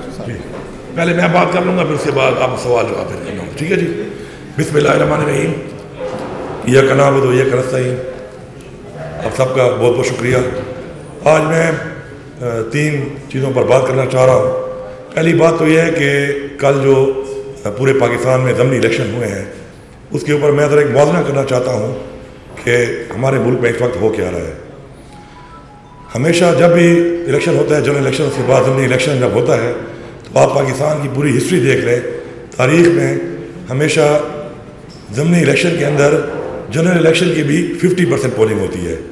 جی پہلے میں بات کر لوں گا، پھر اس کے بعد آپ سوال جواب پھر کرنا ہوگا، ٹھیک ہے جی؟ بسم اللہ الرحمن الرحیم، ایاک نعبد و ایاک نستعین۔ آپ سب کا بہت بہت شکریہ۔ آج میں 3 چیزوں پر بات کرنا چاہ رہا ہوں۔ پہلی بات تو یہ ہے کہ کل جو پورے پاکستان میں ضمنی الیکشن ہوئے ہیں، اس کے اوپر میں ذرا ایک موازنہ کرنا چاہتا ہوں کہ ہمارے ملک میں اس وقت ہو کیا رہا ہے۔ ہمیشہ جب بھی الیکشن ہوتا ہے، جنرل الیکشن، اس کے بعد ضمنی الیکشن جب ہوتا ہے، تو آپ پاکستان کی پوری ہسٹری دیکھ لیں، تاریخ میں ہمیشہ ضمنی الیکشن کے اندر جنرل الیکشن کی بھی 50% پولنگ ہوتی ہے۔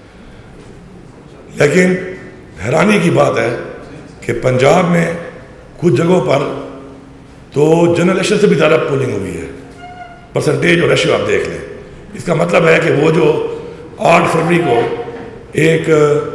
لیکن حیرانی کی بات ہے کہ پنجاب میں کچھ جگہوں پر تو جنرل الیکشن سے بھی زیادہ پولنگ ہوئی ہے، پرسنٹیج اور ریشیو آپ دیکھ لیں۔ اس کا مطلب ہے کہ وہ جو 8 فروری کو ایک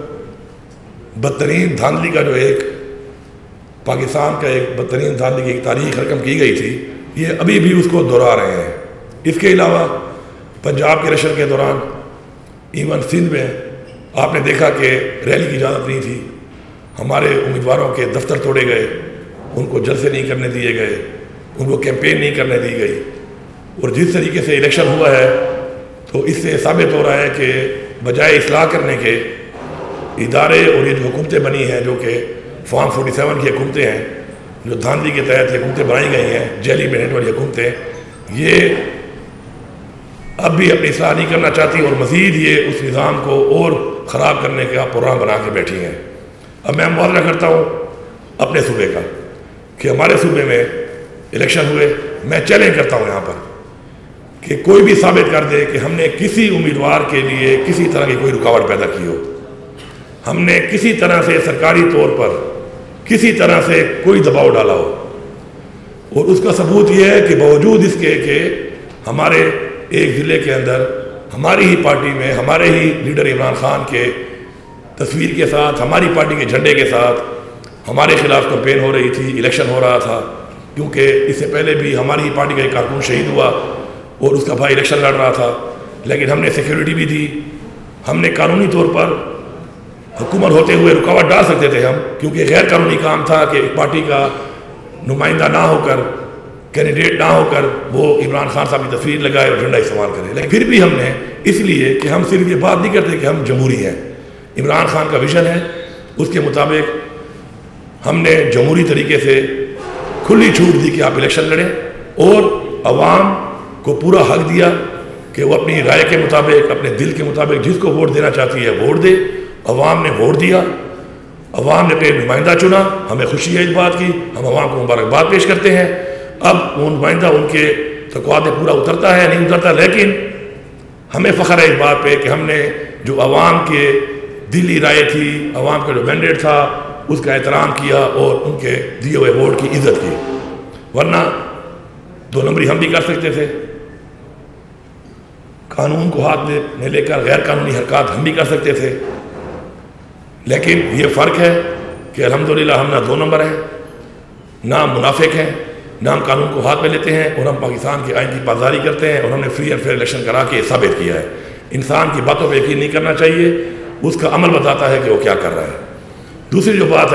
بدترین دھاندلی کا جو ایک پاکستان کا ایک بدترین دھاندلی کی ایک تاریخ رقم کی گئی تھی، یہ ابھی بھی اس کو دہرا رہے ہیں۔ اس کے علاوہ پنجاب کے الیکشن کے دوران ایون سندھ میں آپ نے دیکھا کہ ریلی کی اجازت نہیں تھی، ہمارے امیدواروں کے دفتر توڑے گئے، ان کو جلسے نہیں کرنے دیے گئے، ان کو کیمپین نہیں کرنے دی گئی۔ اور جس طریقے سے الیکشن ہوا ہے تو اس سے ثابت ہو رہا ہے کہ بجائے اصلاح کرنے کے ادارے اور یہ جو حکومتیں بنی ہیں، جو کہ فارم 47 کی حکومتیں ہیں، جو دھاندلی کے تحت حکومتیں بنائی گئی ہیں، جیلی مینڈیٹ والی حکومتیں، یہ اب بھی اپنی اصلاح نہیں کرنا چاہتی اور مزید یہ اس نظام کو اور خراب کرنے کا پروگرام بنا کے بیٹھی ہیں۔ اب میں موازنہ کرتا ہوں اپنے صوبے کا کہ ہمارے صوبے میں الیکشن ہوئے۔ میں چیلنج کرتا ہوں یہاں پر کہ کوئی بھی ثابت کر دے کہ ہم نے کسی امیدوار کے لیے کسی طرح کی کوئی رکاوٹ پیدا کی ہو، ہم نے کسی طرح سے سرکاری طور پر کسی طرح سے کوئی دباؤ ڈالا ہو۔ اور اس کا ثبوت یہ ہے کہ باوجود اس کے کہ ہمارے ایک ضلع کے اندر ہماری ہی پارٹی میں ہمارے ہی لیڈر عمران خان کے تصویر کے ساتھ، ہماری پارٹی کے جھنڈے کے ساتھ ہمارے خلاف کمپین ہو رہی تھی، الیکشن ہو رہا تھا، کیونکہ اس سے پہلے بھی ہماری ہی پارٹی کا ایک کارکن شہید ہوا اور اس کا بھائی الیکشن لڑ رہا تھا، لیکن ہم نے سیکیورٹی بھی دی، ہم نے قانونی طور پر حکومت ہوتے ہوئے رکاوٹ ڈال سکتے تھے ہم، کیونکہ غیر قانونی کام تھا کہ ایک پارٹی کا نمائندہ نہ ہو کر، کینڈیڈیٹ نہ ہو کر وہ عمران خان صاحب کی تصویر لگائے اور جھنڈا استعمال کرے۔ لیکن پھر بھی ہم نے اس لیے کہ ہم صرف یہ بات نہیں کرتے کہ ہم جمہوری ہیں، عمران خان کا ویژن ہے، اس کے مطابق ہم نے جمہوری طریقے سے کھلی چھوٹ دی کہ آپ الیکشن لڑیں اور عوام کو پورا حق دیا کہ وہ اپنی رائے کے مطابق، اپنے دل کے مطابق جس کو ووٹ دینا چاہتی ہے ووٹ دے۔ عوام نے ووٹ دیا، عوام نے اپنے نمائندہ چنا، ہمیں خوشی ہے اس بات کی، ہم عوام کو مبارکباد پیش کرتے ہیں۔ اب وہ نمائندہ ان کے توقعات میں پورا اترتا ہے نہیں اترتا، لیکن ہمیں فخر ہے اس بات پہ کہ ہم نے جو عوام کے دلی رائے تھی، عوام کا جو مینڈیٹ تھا، اس کا احترام کیا اور ان کے دیے ہوئے ووٹ کی عزت کی۔ ورنہ 2 نمبری ہم بھی کر سکتے تھے، قانون کو ہاتھ میں لے کر غیر قانونی حرکات ہم بھی کر سکتے تھے، لیکن یہ فرق ہے کہ الحمدللہ ہم نہ 2 نمبر ہیں، نہ ہم منافق ہیں، نہ ہم قانون کو ہاتھ میں لیتے ہیں، اور ہم پاکستان کے آئین کی پاسداری کرتے ہیں، اور ہم نے فری اینڈ فیئر الیکشن کرا کے ثابت کیا ہے۔ انسان کی باتوں پہ یقین نہیں کرنا چاہیے، اس کا عمل بتاتا ہے کہ وہ کیا کر رہا ہے۔ دوسری جو بات ہے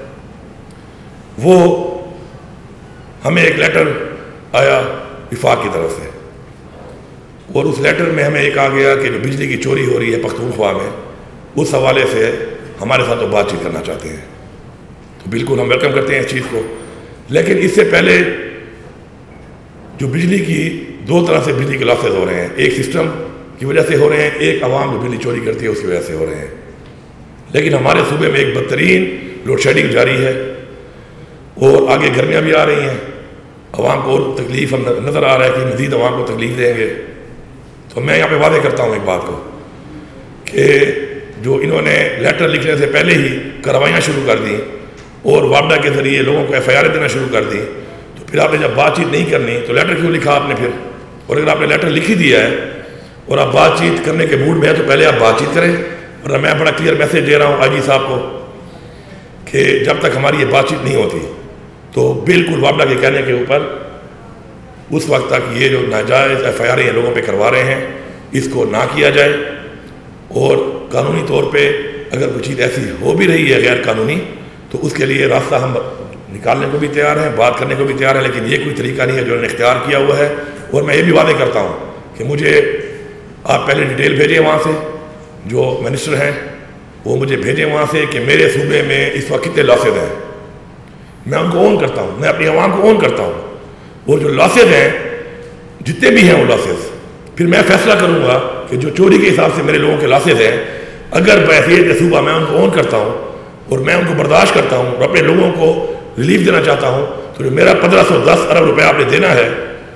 وہ ہمیں ایک لیٹر آیا وفاق کی طرف سے، اور اس لیٹر میں ہمیں ایک آ گیا کہ جو بجلی کی چوری ہو رہی ہے پختونخوا میں، اس حوالے سے ہمارے ساتھ وہ بات چیت کرنا چاہتے ہیں، تو بالکل ہم ویلکم کرتے ہیں اس چیز کو۔ لیکن اس سے پہلے جو بجلی کی 2 طرح سے بجلی کے لاسز ہو رہے ہیں، ایک سسٹم کی وجہ سے ہو رہے ہیں، ایک عوام جو بجلی چوری کرتی ہے اس کی وجہ سے ہو رہے ہیں۔ لیکن ہمارے صوبے میں ایک بدترین لوڈ شیڈنگ جاری ہے، اور آگے گرمیاں بھی آ رہی ہیں، عوام کو اور تکلیف نظر آ رہا ہے کہ مزید عوام کو تکلیف دیں گے۔ تو میں یہاں پہ واضح کرتا ہوں ایک بات کو کہ جو انہوں نے لیٹر لکھنے سے پہلے ہی کارروائیاں شروع کر دیں اور وابڈا کے ذریعے لوگوں کو ایف آئی آر دینا شروع کر دیں، تو پھر آپ نے جب بات چیت نہیں کرنی تو لیٹر کیوں لکھا آپ نے پھر؟ اور اگر آپ نے لیٹر لکھ ہی دیا ہے اور آپ بات چیت کرنے کے موڈ میں ہیں تو پہلے آپ بات چیت کریں۔ اور میں بڑا کلیئر میسیج دے رہا ہوں آئی جی صاحب کو کہ جب تک ہماری یہ بات چیت نہیں ہوتی تو بالکل وابڈا کے کہنے کے اوپر اس وقت تک یہ جو ناجائز ایف آئی آر یہ لوگوں پہ کروا رہے ہیں اس کو نہ کیا جائے، اور قانونی طور پہ اگر کوئی چیز ایسی ہو بھی رہی ہے غیر قانونی تو اس کے لیے راستہ ہم نکالنے کو بھی تیار ہیں، بات کرنے کو بھی تیار ہیں، لیکن یہ کوئی طریقہ نہیں ہے جو انہوں نے اختیار کیا ہوا ہے. اور میں یہ بھی وعدے کرتا ہوں کہ مجھے آپ پہلے ڈیٹیل بھیجیں وہاں سے، جو منسٹر ہیں وہ مجھے بھیجیں وہاں سے کہ میرے صوبے میں اس وقت کتنے لاسز ہیں. میں ان کو اون کرتا ہوں، میں اپنی عوام کو اون کرتا ہوں. وہ جو لاسز ہیں جتنے بھی ہیں وہ لاسز، پھر میں فیصلہ کروں گا کہ جو چوری کے حساب سے میرے لوگوں کے لاسز ہیں، اگر بحیثیت صوبہ میں ان کو اون کرتا ہوں اور میں ان کو برداشت کرتا ہوں اور اپنے لوگوں کو ریلیف دینا چاہتا ہوں، تو جو میرا 1510 ارب روپے آپ نے دینا ہے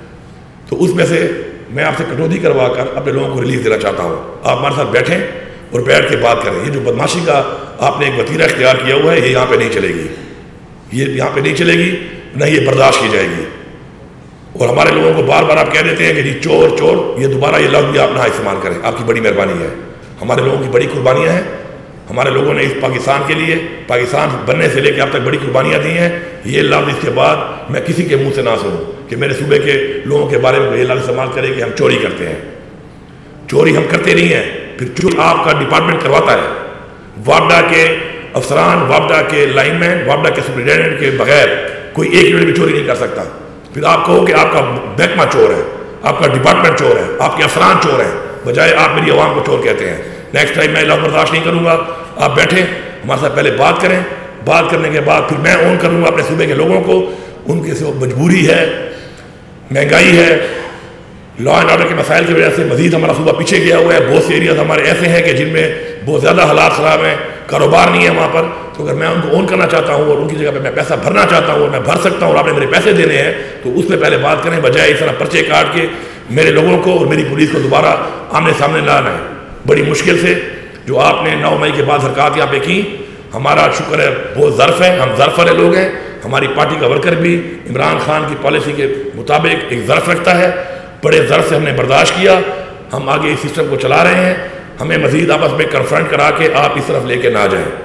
تو اس میں سے میں آپ سے کٹوتی کروا کر اپنے لوگوں کو ریلیف دینا چاہتا ہوں. آپ ہمارے ساتھ بیٹھیں اور بیٹھ کے بات کریں. یہ جو بدماشی کا آپ نے ایک وتیرہ اختیار کیا ہوا ہے یہ یہاں پہ نہیں چلے گی، یہ یہاں پہ نہیں چلے گی، نہ یہ برداشت کی جائے گی. اور ہمارے لوگوں کو بار بار آپ کہہ دیتے ہیں کہ جی چور چور، یہ دوبارہ یہ لفظ بھی آپ نہ استعمال کریں. آپ کی بڑی مہربانی ہے، ہمارے لوگوں کی بڑی قربانیاں ہیں. ہمارے لوگوں نے اس پاکستان کے لیے، پاکستان بننے سے لے کے اب تک بڑی قربانیاں دی ہیں. یہ لفظ اس کے بعد میں کسی کے منہ سے نہ سنوں کہ میرے صوبے کے لوگوں کے بارے میں یہ لفظ استعمال کرے کہ ہم چوری کرتے ہیں. چوری ہم کرتے نہیں ہیں. پھر جو آپ کا ڈپارٹمنٹ کرواتا ہے، وابڈا کے افسران، وابڈا کے لائن مین، وابڈا کے سپرنٹینڈنٹ کے بغیر کوئی ایک یونٹ بھی چوری نہیں کر سکتا. پھر آپ کہو کہ آپ کا محکمہ چور ہے، آپ کا ڈپارٹمنٹ چور ہے، آپ کے افسران چور ہیں، بجائے آپ میری عوام کو چور کہتے ہیں. نیکسٹ ٹائم میں لفظ برداشت نہیں کروں گا. آپ بیٹھیں ہمارے ساتھ پہلے بات کریں، بات کرنے کے بعد پھر میں اون کروں گا اپنے صوبے کے لوگوں کو. ان کی مجبوری ہے، مہنگائی ہے، لا اینڈ آرڈر کے مسائل کی وجہ سے مزید ہمارا صوبہ پیچھے گیا ہوا ہے. بہت سے ایریاز ہمارے ایسے ہیں کہ جن میں بہت زیادہ حالات خراب ہیں، کاروبار نہیں ہے وہاں پر. تو اگر میں ان کو اون کرنا چاہتا ہوں اور ان کی جگہ پہ میں پیسہ بھرنا چاہتا ہوں اور میں بھر سکتا ہوں اور آپ نے میرے پیسے دینے ہیں، تو اس پہ پہلے بات کریں، بجائے اس طرح پرچے کاٹ کے میرے لوگوں کو اور میری پولیس کو دوبارہ آمنے سامنے لانا ہے. بڑی مشکل سے جو آپ نے 9 مئی کے بعد حرکات یہاں پہ کی، ہمارا شکر ہے بہت ظرف ہے، ہم ظرف والے لوگ ہیں. ہماری پارٹی کا ورکر بھی عمران خان کی پالیسی کے مطابق ایک ظرف رکھتا ہے. بڑے ظرف سے ہم نے برداشت کیا. ہم آگے اس سسٹم کو چلا رہے ہیں. ہمیں مزید آپس میں کنفرنٹ کرا کے آپ اس طرف لے کے نہ جائیں.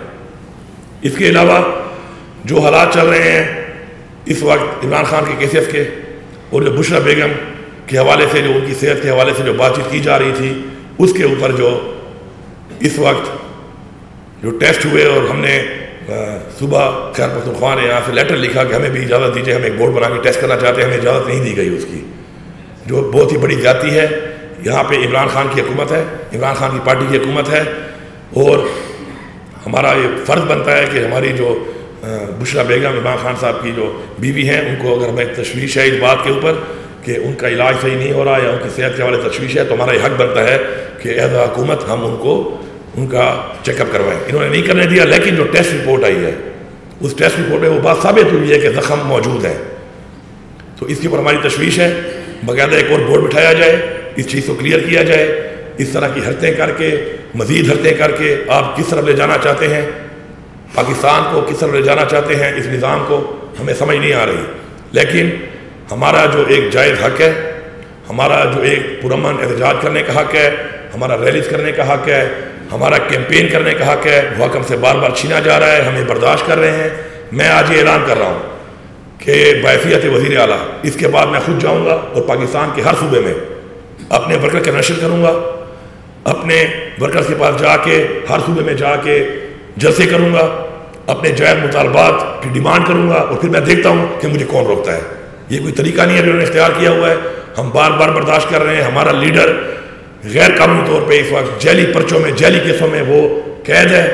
اس کے علاوہ جو حالات چل رہے ہیں اس وقت عمران خان کے کیسز کے اور جو بشرا بیگم کے حوالے سے، جو ان کی صحت کے حوالے سے جو بات چیت کی جا رہی تھی، اس کے اوپر جو اس وقت جو ٹیسٹ ہوئے اور ہم نے صبح خیر پختونخوا نے یہاں سے لیٹر لکھا کہ ہمیں بھی اجازت دیجیے، ہم ایک بورڈ بنا کے ٹیسٹ کرنا چاہتے ہیں، ہمیں اجازت نہیں دی گئی اس کی، جو بہت ہی بڑی زیادتی ہے. یہاں پہ عمران خان کی حکومت ہے، عمران خان کی پارٹی کی حکومت ہے، اور ہمارا یہ فرض بنتا ہے کہ ہماری جو بشرا بیگم عمران خان صاحب کی جو بیوی ہیں، ان کو اگر ہمیں تشویش ہے اس بات کے اوپر کہ ان کا علاج صحیح نہیں ہو رہا یا ان کی صحت کے حوالے تشویش ہے، تو ہمارا یہ حق بنتا ہے کہ ایز اے حکومت ہم ان کو ان کا چیک اپ کروائیں. انہوں نے نہیں کرنے دیا، لیکن جو ٹیسٹ رپورٹ آئی ہے اس ٹیسٹ رپورٹ میں وہ بات ثابت ہوئی ہے کہ زخم موجود ہے. تو اس کے اوپر ہماری تشویش ہے. باقاعدہ ایک اور بورڈ بٹھایا جائے، اس چیز کو کلیئر کیا جائے. اس طرح کی حرکتیں کر کے، مزید حرکتیں کر کے آپ کس طرف لے جانا چاہتے ہیں پاکستان کو، کس طرف لے جانا چاہتے ہیں اس نظام کو، ہمیں سمجھ نہیں آ رہی. لیکن ہمارا جو ایک جائز حق ہے، ہمارا جو ایک پرامن احتجاج کرنے کا حق ہے، ہمارا ریلیز کرنے کا حق ہے، ہمارا کیمپین کرنے کا حق ہے، وہ حق ہم سے بار بار چھینا جا رہا ہے. ہمیں برداشت کر رہے ہیں. میں آج یہ اعلان کر رہا ہوں کہ بحیثیت وزیر اعلیٰ اس کے بعد میں خود جاؤں گا اور پاکستان کے ہر صوبے میں اپنے ورکر کا نشر کروں گا. اپنے ورکرز کے پاس جا کے، ہر صوبے میں جا کے جلسے کروں گا، اپنے جائز مطالبات کی ڈیمانڈ کروں گا، اور پھر میں دیکھتا ہوں کہ مجھے کون روکتا ہے. یہ کوئی طریقہ نہیں ہے جو انہوں نے اختیار کیا ہوا ہے. ہم بار بار برداشت کر رہے ہیں. ہمارا لیڈر غیر قانونی طور پہ اس وقت جیلی پرچوں میں، جیلی کیسوں میں وہ قید ہے.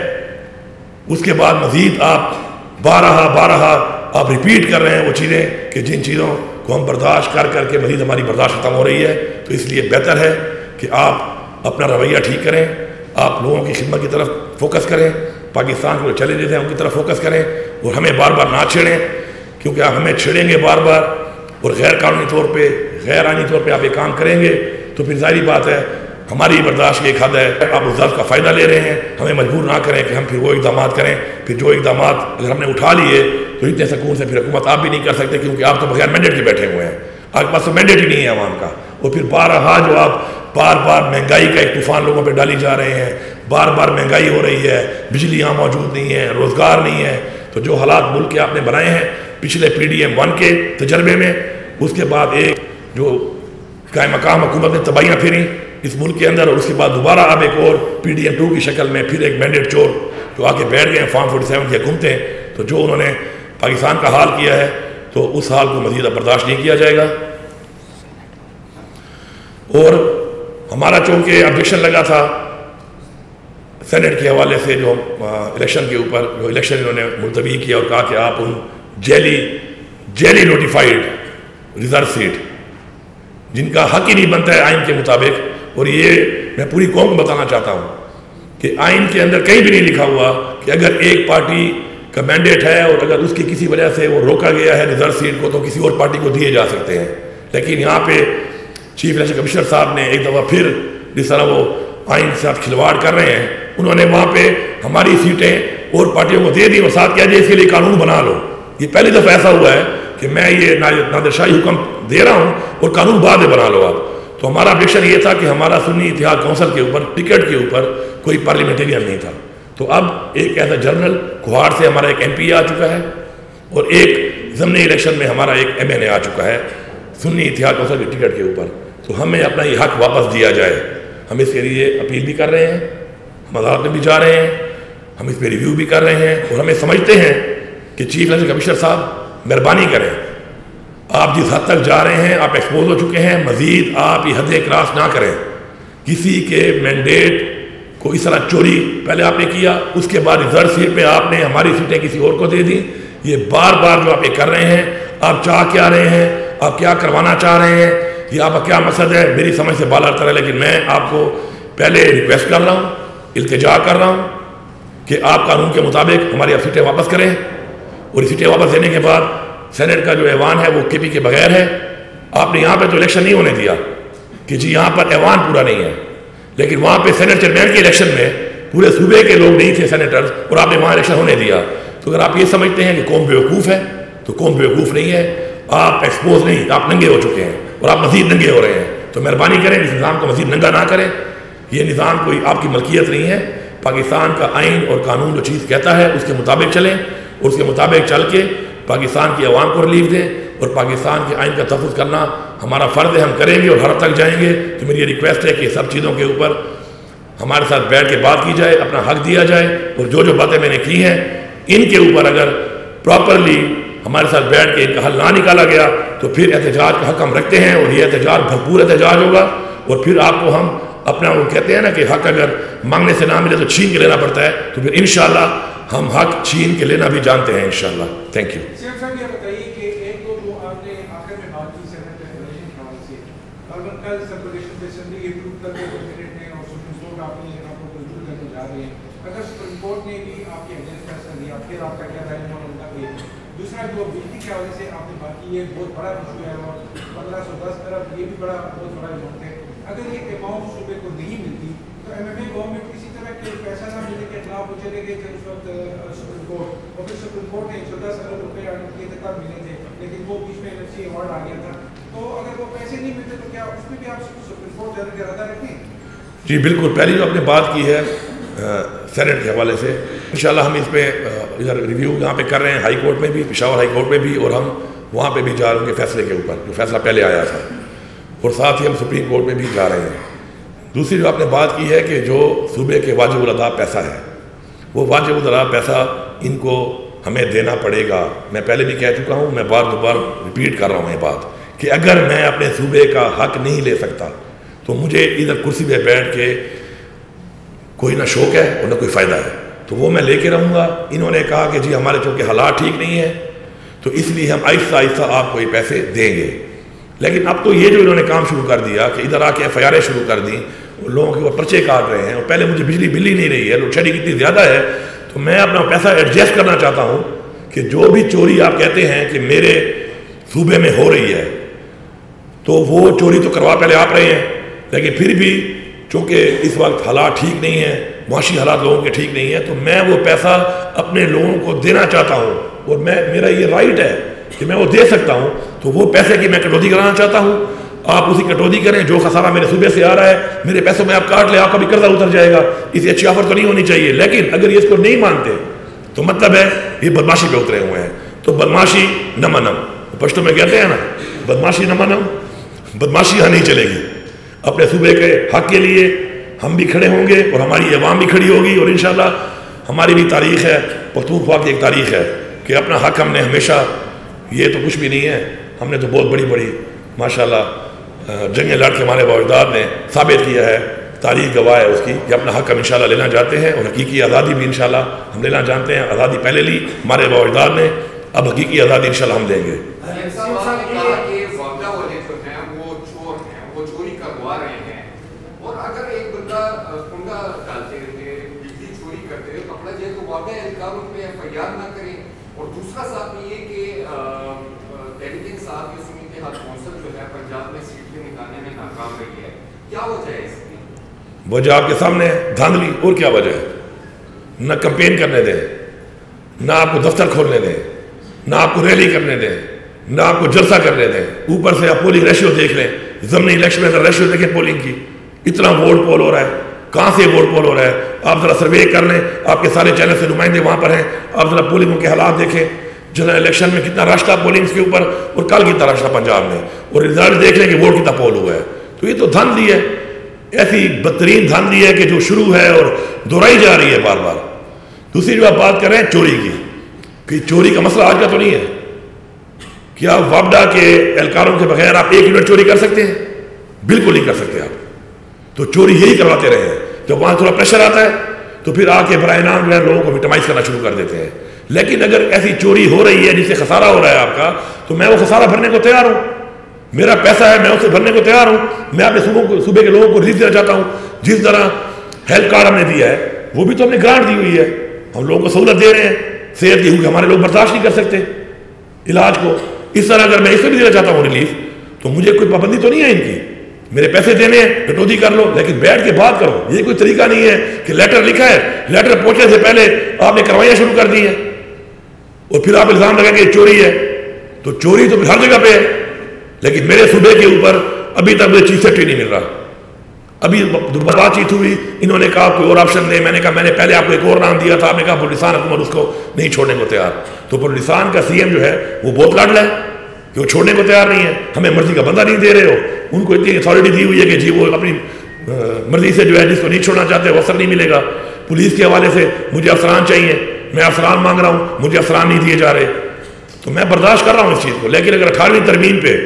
اس کے بعد مزید آپ بارہا آپ ریپیٹ کر رہے ہیں وہ چیزیں کہ جن چیزوں کو ہم برداشت کر کر کے مزید ہماری برداشت ختم ہو رہی ہے. تو اس لیے بہتر ہے کہ آپ اپنا رویہ ٹھیک کریں، آپ لوگوں کی خدمت کی طرف فوکس کریں، پاکستان کے جو چیلنجز ہیں ان کی طرف فوکس کریں، اور ہمیں بار بار نہ چھیڑیں. کیونکہ آپ ہمیں چھیڑیں گے بار بار اور غیر قانونی طور پہ، غیر آئینی طور پہ آپ یہ کام کریں گے، تو پھر ظاہری بات ہے ہماری برداشت کی ایک حد ہے. آپ اس ضعف کا فائدہ لے رہے ہیں. ہمیں مجبور نہ کریں کہ ہم پھر وہ اقدامات کریں. پھر جو اقدامات اگر ہم نے اٹھا لیے تو اتنے سکون سے پھر حکومت آپ بھی نہیں کر سکتے، کیونکہ آپ تو بغیر مینڈیٹ کے بیٹھے ہوئے ہیں. آپ کے پاس تو مینڈیٹ ہی نہیں ہے عوام کا. اور پھر بارہا جو آپ بار بار مہنگائی کا ایک طوفان لوگوں پہ ڈالی جا رہے ہیں، بار بار مہنگائی ہو رہی ہے، بجلی یہاں موجود نہیں ہے، روزگار نہیں ہے. تو جو حالات ملک کے آپ نے بنائے ہیں پچھلے PDM 1 کے تجربے میں، اس کے بعد ایک جو قائم مقام حکومت نے تباہیاں پھیری اس ملک کے اندر، اور اس کے بعد دوبارہ اب ایک اور PDM 2 کی شکل میں پھر ایک مینڈیٹ چور جو آ کے بیٹھ گئے ہیں فارم 47 کی حکومتیں. تو جو انہوں نے پاکستان کا حال کیا ہے تو اس حال کو مزید برداشت نہیں کیا جائے گا. اور ہمارا چونکہ آبجیکشن لگا تھا سینٹ کے حوالے سے جو الیکشن کے اوپر جو الیکشن انہوں نے ملتوی کیا اور کہا کہ آپ ان جیلی نوٹیفائڈ ریزرو سیٹ جن کا حق ہی نہیں بنتا ہے آئین کے مطابق. اور یہ میں پوری قوم کو بتانا چاہتا ہوں کہ آئین کے اندر کہیں بھی نہیں لکھا ہوا کہ اگر ایک پارٹی کا مینڈیٹ ہے اور اگر اس کی کسی وجہ سے وہ روکا گیا ہے ریزرو سیٹ کو تو کسی اور پارٹی کو دیے جا سکتے ہیں. لیکن یہاں پہ چیف الیکشن کمشنر صاحب نے ایک دفعہ پھر جس طرح وہ آئین کے ساتھ کھلواڑ کر رہے ہیں انہوں نے وہاں پہ ہماری سیٹیں اور پارٹیوں کو دے دی اور ساتھ کیا جائے اس کے لیے قانون بنا لو. یہ پہلی دفعہ ایسا ہوا ہے کہ میں یہ نادر شاہی حکم دے رہا ہوں اور قانون بعد میں بنا لو آپ. تو ہمارا آبجیکشن یہ تھا کہ ہمارا سنی اتحاد کونسل کے اوپر ٹکٹ کے اوپر کوئی پارلیمنٹرین نہیں تھا. تو اب ایک ایسا جنرل کوہاڑ سے ہمارا ایک ایم پی آ چکا ہے اور ایک ضمنی الیکشن میں ہمارا ایک ایم این اے آ چکا ہے سنی اتحاد کونسل کے ٹکٹ کے اوپر. تو ہمیں اپنا یہ حق واپس دیا جائے. ہم اس کے لیے اپیل بھی کر رہے ہیں, ہم عدالت میں بھی جا رہے ہیں, ہم اس پہ ریویو بھی کر رہے ہیں اور ہمیں سمجھتے ہیں کہ چیف الیکشن کمشنر صاحب مہربانی کریں. آپ جس حد تک جا رہے ہیں آپ ایکسپوز ہو چکے ہیں, مزید آپ یہ حدیں کراس نہ کریں. کسی کے مینڈیٹ کو اس طرح چوری پہلے آپ نے کیا, اس کے بعد ریزرو سیٹ پہ آپ نے ہماری سیٹیں کسی اور کو دے دی. یہ بار بار جو آپ یہ کر رہے ہیں, آپ چاہ کیا رہے ہیں, آپ کیا کروانا چاہ رہے ہیں, یہ آپ کا کیا مقصد ہے میری سمجھ سے بالا تر ہے. لیکن میں آپ کو پہلے ریکویسٹ کر رہا ہوں, التجا کر رہا ہوں کہ آپ قانون کے مطابق ہماری اب سیٹیں واپس کریں. اور سیٹیں واپس دینے کے بعد سینٹ کا جو ایوان ہے وہ کے پی کے بغیر ہے. آپ نے یہاں پہ تو الیکشن نہیں ہونے دیا کہ جی یہاں پر ایوان پورا نہیں ہے, لیکن وہاں پہ سینٹ چیئرمین کے الیکشن میں پورے صوبے کے لوگ نہیں تھے سینیٹرز اور آپ نے وہاں الیکشن ہونے دیا. تو اگر آپ یہ سمجھتے ہیں کہ قوم بیوقوف ہے تو قوم بیوقوف نہیں ہے. آپ ایکسپوز نہیں, آپ ننگے ہو چکے ہیں اور آپ مزید ننگے ہو رہے ہیں. تو مہربانی کریں اس نظام کو مزید ننگا نہ کریں. یہ نظام کوئی آپ کی ملکیت نہیں ہے. پاکستان کا آئین اور قانون جو چیز کہتا ہے اس کے مطابق چلیں اور اس کے مطابق چل کے پاکستان کی عوام کو ریلیف دیں. اور پاکستان کے آئین کا تحفظ کرنا ہمارا فرض ہے, ہم کریں گے اور ہر تک جائیں گے. تو میری یہ ریکویسٹ ہے کہ سب چیزوں کے اوپر ہمارے ساتھ بیٹھ کے بات کی جائے, اپنا حق دیا جائے. اور جو باتیں میں نے کی ہیں ان کے اوپر اگر پراپرلی ہمارے ساتھ بیٹھ کے ان کا حل نہ نکالا گیا تو پھر احتجاج کا حق ہم رکھتے ہیں اور یہ احتجاج بھرپور احتجاج ہوگا. اور پھر آپ کو ہم اپنا وہ کہتے ہیں نا کہ حق اگر مانگنے سے نہ ملے تو چھین کے لینا پڑتا ہے, تو پھر انشاءاللہ ہم حق چھین کے لینا بھی جانتے ہیں انشاءاللہ. Thank you. دوسرا جو بجلی کے حوالے سے آپ نے بات کی, یہ بہت بڑا ایشو ہے اور 1510 ارب یہ بھی بہت بڑا اماؤنٹ ہے. اگر یہ اماؤنٹ صوبے کو نہیں ملتی تو ایم ایم اے گورنمنٹ کسی طرح کے پیسہ نہ ملنے کے خلاف وہ چلے گئے تھے اس وقت سپریم کورٹ, اور پھر سپریم کورٹ نے 110 ارب روپے آرڈر کیے تھے تب ملے تھے, لیکن وہ بیچ میں ایمرجنسی ایوارڈ آ گیا تھا. تو اگر وہ پیسے نہیں ملتے تو کیا اس میں بھی آپ سپریم کورٹ جانے کا ارادہ رکھیں؟ جی بالکل. پہلی جو آپ نے بات کی ہے سینٹ کے حوالے سے, انشاءاللہ ہم اس پہ ادھر ریویو یہاں پہ کر رہے ہیں ہائی کورٹ میں بھی, پشاور ہائی کورٹ میں بھی, اور ہم وہاں پہ بھی جا رہے ہیں ان کے فیصلے کے اوپر جو فیصلہ پہلے آیا تھا, اور ساتھ ہی ہم سپریم کورٹ میں بھی جا رہے ہیں. دوسری جو آپ نے بات کی ہے کہ جو صوبے کے واجب الادا پیسہ ہے وہ واجب الادا پیسہ ان کو ہمیں دینا پڑے گا. میں پہلے بھی کہہ چکا ہوں, میں بار بار ریپیٹ کر رہا ہوں یہ بات کہ اگر میں اپنے صوبے کا حق نہیں لے سکتا تو مجھے ادھر کرسی پہ بیٹھ کے کوئی نہ شوق ہے اور نہ کوئی فائدہ ہے, تو وہ میں لے کے رہوں گا. انہوں نے کہا کہ جی ہمارے چونکہ حالات ٹھیک نہیں ہیں تو اس لیے ہم آہستہ آہستہ آپ کو یہ پیسے دیں گے. لیکن اب تو یہ جو انہوں نے کام شروع کر دیا کہ ادھر آ کے ایف آئی آریں شروع کر دیں, لوگوں کے اوپر پرچے کاٹ رہے ہیں, اور پہلے مجھے بجلی بل ہی نہیں رہی ہے, لوڈ شیڈنگ اتنی زیادہ ہے, تو میں اپنا پیسہ ایڈجسٹ کرنا چاہتا ہوں کہ جو بھی چوری آپ کہتے ہیں کہ میرے صوبے میں ہو رہی ہے تو وہ چوری تو کروا پہلے آپ رہے ہیں, لیکن پھر بھی چونکہ اس وقت حالات ٹھیک نہیں ہیں, معاشی حالات لوگوں کے ٹھیک نہیں ہیں, تو میں وہ پیسہ اپنے لوگوں کو دینا چاہتا ہوں اور میرا یہ رائٹ ہے کہ میں وہ دے سکتا ہوں. تو وہ پیسے کی میں کٹوتی کرانا چاہتا ہوں. آپ اسی کٹوتی کریں, جو خسارہ میرے صوبے سے آ رہا ہے میرے پیسوں میں آپ کاٹ لیں, آپ کا بھی قرضہ اتر جائے گا. اس سے اچھی آفر تو نہیں ہونی چاہیے. لیکن اگر یہ اس کو نہیں مانتے تو مطلب ہے یہ بدماشی پہ اترے ہوئے ہیں. تو بدماشی نہ منم, پشتو میں کہتے ہیں نا, بدماشی نہ منم, بدماشی یہاں نہیں چلے گی. اپنے صوبے کے حق کے لیے ہم بھی کھڑے ہوں گے اور ہماری عوام بھی کھڑی ہوگی, اور انشاءاللہ ہماری بھی تاریخ ہے, پختونخوا کی ایک تاریخ ہے کہ اپنا حق ہم نے ہمیشہ، یہ تو کچھ بھی نہیں ہے، ہم نے تو بہت بڑی بڑی ماشاءاللہ جنگیں لڑ کے ہمارے باوجداد نے ثابت کیا ہے، تاریخ گواہ ہے اس کی کہ اپنا حق ہم انشاءاللہ لینا چاہتے ہیں، اور حقیقی آزادی بھی انشاءاللہ ہم لینا جانتے ہیں۔ آزادی پہلے لی ہمارے باوجداد نے، اب حقیقی آزادی انشاءاللہ ہم دیں گے۔ وجہ آپ کے سامنے ہے، دھاندلی، اور کیا وجہ ہے؟ نہ کمپین کرنے دیں، نہ آپ کو دفتر کھولنے دیں، نہ آپ کو ریلی کرنے دیں، نہ آپ کو جلسہ کرنے دیں، اوپر سے آپ پولنگ ریشیو دیکھ لیں، ضمنی الیکشن میں ریشیو دیکھیں پولنگ کی، اتنا ووٹ پول ہو رہا ہے، کہاں سے ووٹ پول ہو رہا ہے؟ آپ ذرا سروے کر لیں، آپ کے سارے چینل سے نمائندے وہاں پر ہیں، آپ ذرا پولنگوں کے حالات دیکھیں، جنرل الیکشن میں کتنا رش تھا پولنگز کے اوپر، اور کل کتنا رش تھا پنجاب میں، اور رزلٹ دیکھ لیں کہ ووٹ کتنا پول ہوا ہے۔ تو یہ تو دھاندلی ہے، ایسی بدترین دھاندلی ہے کہ جو شروع ہے اور دہرائی جا رہی ہے بار بار۔ دوسری جو آپ بات کر رہے ہیں چوری کی، کہ چوری کا مسئلہ آج کا تو نہیں ہے، کیا وابڈا کے اہلکاروں کے بغیر آپ 1 یونٹ چوری کر سکتے ہیں؟ بالکل نہیں کر سکتے آپ۔ تو چوری یہی کرواتے رہے ہیں، جب وہاں تھوڑا پریشر آتا ہے تو پھر آ کے برائے نام جو ہے لوگوں کو وکٹمائز کرنا شروع کر دیتے ہیں۔ لیکن اگر ایسی چوری ہو رہی ہے جس سے خسارہ ہو رہا ہے آپ کا، تو میں وہ خسارہ بھرنے کو تیار ہوں، میرا پیسہ ہے، میں اسے بھرنے کو تیار ہوں۔ میں اپنے صوبے کے لوگوں کو ریلیف دینا چاہتا ہوں۔ جس طرح ہیلتھ کارڈ ہم نے دیا ہے وہ بھی تو ہم نے گرانٹ دی ہوئی ہے، ہم لوگوں کو سہولت دے رہے ہیں صحت کی، کیونکہ ہمارے لوگ برداشت نہیں کر سکتے علاج کو۔ اس طرح اگر میں اسے بھی دینا چاہتا ہوں ریلیف، تو مجھے کوئی پابندی تو نہیں ہے ان کی، میرے پیسے دینے ہیں کٹوتی کر لو، لیکن بیٹھ کے بات کرو۔ یہ کوئی طریقہ نہیں ہے کہ لیٹر لکھا ہے، لیٹر پہنچنے سے پہلے آپ نے کروائیاں شروع کر دی ہیں اور پھر آپ الزام لگائیں گے چوری ہے۔ تو چوری تو پھر ہر جگہ پہ ہے، لیکن میرے صوبے کے اوپر ابھی تک مجھے چیف سیکرٹری نہیں مل رہا۔ ابھی بات چیت ہوئی، انہوں نے کہا کوئی اور آپشن دیں، میں نے کہا میں نے پہلے آپ کو ایک اور نام دیا تھا، آپ نے کہا بلوچستان حکومت اس کو نہیں چھوڑنے کو تیار۔ تو بلوچستان کا سی ایم جو ہے وہ بہت لاڈلا ہے کہ وہ چھوڑنے کو تیار نہیں ہے، ہمیں مرضی کا بندہ نہیں دے رہے ہو، ان کو اتنی اتھارٹی دی ہوئی ہے کہ جی وہ اپنی مرضی سے جو ہے جس کو نہیں چھوڑنا چاہتے وہ اثر نہیں ملے گا۔ پولیس کے حوالے سے مجھے افسران چاہیے، میں افسران مانگ رہا ہوں، مجھے افسران نہیں دیے جا رہے، تو میں برداشت کر رہا ہوں اس چیز کو۔ لیکن اگر 18ویں ترمیم پہ